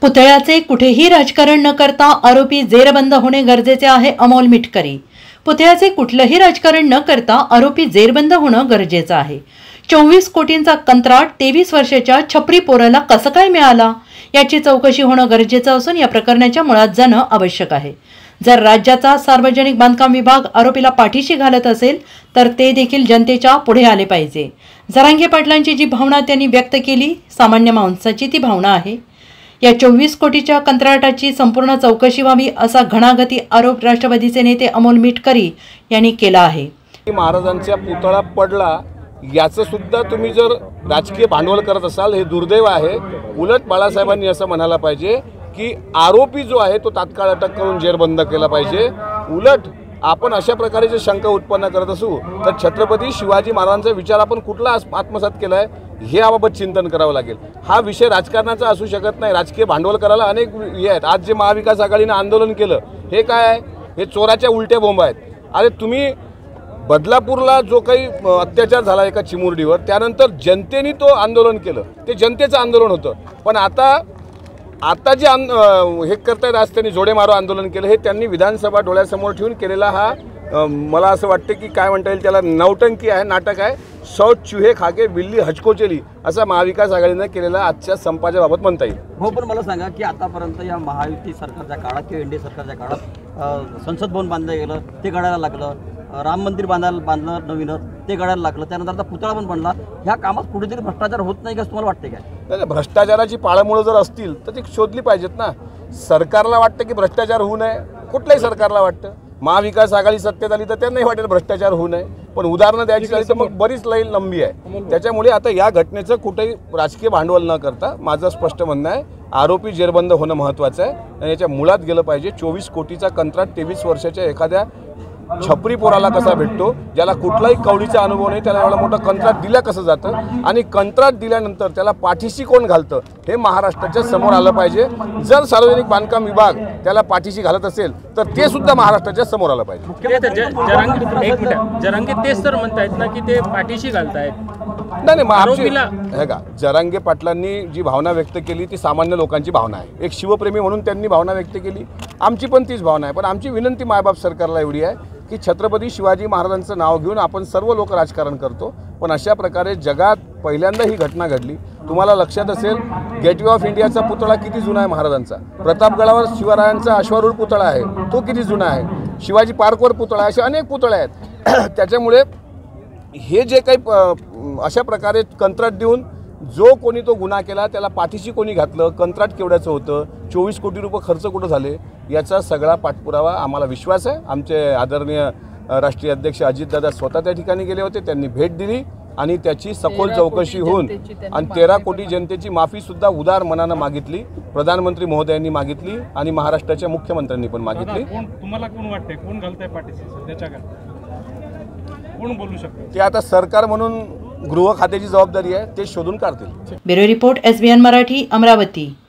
पुतळ्याचे कुठेही राजकारण न करता आरोपी जेरबंद होणे गरजेचे आहे. अमोल मिटकरी. पुतळ्याचे कुठलेही राजकारण न करता आरोपी जेरबंद होणं गरजेचं आहे. 24 कोटींचा कंत्राट 23 वर्षाच्या छपरी पोराला कसं काय मिळाला याची चौकशी होणं गरजेचं असून या प्रकरणाच्या मुळात जाणं आवश्यक आहे. जर राज्याचा सार्वजनिक बांधकाम विभाग आरोपीला पाठीशी घालत असेल तर ते देखील जनतेच्या पुढे आले पाहिजे. जरांगे पाटलांची जी भावना त्यांनी व्यक्त केली, सामान्य माणसाची ती भावना आहे. या 24 कोटीच्या कंत्राटाची संपूर्ण चौकशी व्हावी असा घणाघाती आरोप राष्ट्रवादीचे नेते अमोल मिटकरी यांनी केला आहे. महाराजांचा पुतळा पडला याचं सुद्धा तुम्ही जर राजकीय भांडवल करत असाल हे दुर्दैव आहे. उलट बाळासाहेबांनी असं म्हणायला पाहिजे की आरोपी जो आहे तो तात्काळ अटक करून जेरबंद केला पाहिजे. उलट आपण अशा प्रकारे जे शंका उत्पन्न करत असू तर छत्रपती शिवाजी महाराजांचा विचार आपण कुठला आत्मसात केला आहे हे याबाबत चिंतन करावं लागेल. हा विषय राजकारणाचा असू शकत नाही. राजकीय भांडवल करायला अनेक हे आहेत. आज जे महाविकास आघाडीनं आंदोलन केलं हे काय आहे? हे चोराच्या उलट्या बोंबा आहेत. अरे तुम्ही बदलापूरला जो काही अत्याचार झाला एका चिमुरडीवर त्यानंतर जनतेने तो आंदोलन केलं, ते जनतेचं आंदोलन होतं. पण आता जे हे करतायत आज त्यांनी जोडे मारो आंदोलन केलं हे त्यांनी विधानसभा डोळ्यासमोर ठेवून केलेला हा मला असं वाटतं की काय म्हणता येईल त्याला नौटंकी आहे, नाटक आहे. 100 चूहे खाके बिल्ली हचको चली असा महाविकास आघाडीनं केलेला आजच्या संपाच्या बाबत म्हणता येईल. हो, पण मला सांगा की आतापर्यंत या महायुती सरकारच्या काळात किंवा एनडीए सरकारच्या काळात संसद भवन बांधलं गेलं, ते गडायला लागलं. राम मंदिर बांधलं नवीन, ते गडायला लागलं. त्यानंतर आता पुतळा पण बनला. ह्या कामात कुठेतरी भ्रष्टाचार होत नाही का तुम्हाला वाटते काय? भ्रष्टाचाराची पाळंमुळं जर असतील तर ती शोधली पाहिजेत ना. सरकारला वाटतं की भ्रष्टाचार होऊ नये, कुठल्याही सरकारला वाटतं. महाविकास आघाडी सत्तेत आली तर त्यांनाही वाटेल भ्रष्टाचार होऊ नये, पण उदाहरणं द्यायची झाली तर मग बरीच लाईन लंबी आहे. त्याच्यामुळे आता या घटनेचं कुठेही राजकीय भांडवल न करता माझं स्पष्ट म्हणणं आहे आरोपी जेरबंद होणं महत्त्वाचं आहे आणि याच्या मुळात गेलं पाहिजे. 24 कोटीचा कंत्राट 23 वर्षाच्या एखाद्या छपरी पोराला कसा भेटतो, ज्याला कुठलाही कवडीचा अनुभव नाही, त्याला एवढा मोठा कंत्राट दिलं कसं जातं आणि कंत्राट दिल्यानंतर त्याला पाठीशी कोण घालतं हे महाराष्ट्राच्या समोर आलं पाहिजे. जर सार्वजनिक बांधकाम विभाग त्याला पाठीशी घालत असेल तर ते सुद्धा महाराष्ट्राच्या समोर आलं पाहिजे. जरांगे तेच तर म्हणतायत ना की ते पाठीशी घालतायत. नाही हे का जरांगे पाटलांनी जी भावना व्यक्त केली ती सामान्य लोकांची भावना आहे. एक शिवप्रेमी म्हणून त्यांनी भावना व्यक्त केली, आमची पण तीच भावना आहे. पण आमची विनंती मायबाप सरकारला एवढी आहे की छत्रपती शिवाजी महाराजांचं नाव घेऊन आपण सर्व लोक राजकारण करतो, पण अशा प्रकारे जगात पहिल्यांदा ही घटना घडली. तुम्हाला लक्षात असेल गेटवे ऑफ इंडियाचा पुतळा किती जुना आहे महाराजांचा. प्रतापगडावर शिवरायांचा अश्वारूढ पुतळा आहे, तो किती जुना आहे. शिवाजी पार्कवर पुतळा, असे अनेक पुतळे आहेत. त्याच्यामुळे हे जे काही अशा प्रकारे कंत्राट देऊन जो कोणी तो गुन्हा केला त्याला पाठीशी कोणी घातलं, कंत्राट केवढ्याचं होतं, 24 कोटी रुपये खर्च कुठं झाले याचा सगळा पाठपुरावा आम्हाला विश्वास आहे. आमचे आदरणीय राष्ट्रीय अध्यक्ष अजितदादा स्वतः त्या ठिकाणी गेले होते, त्यांनी भेट दिली आणि त्याची सखोल चौकशी होऊन आणि 13 कोटी जनतेची माफीसुद्धा उदार मनानं मागितली. प्रधानमंत्री महोदयांनी मागितली आणि महाराष्ट्राच्या मुख्यमंत्र्यांनी पण मागितली. तुम्हाला कोण वाटते कोण घालतंय पाठीशी सध्याच्या कोण बोलू शकतो? ते आता सरकार म्हणून गृह खात्याची जबाबदारी आहे, ते शोधून काढतील. Bureau report SBN Marathi, Amravati.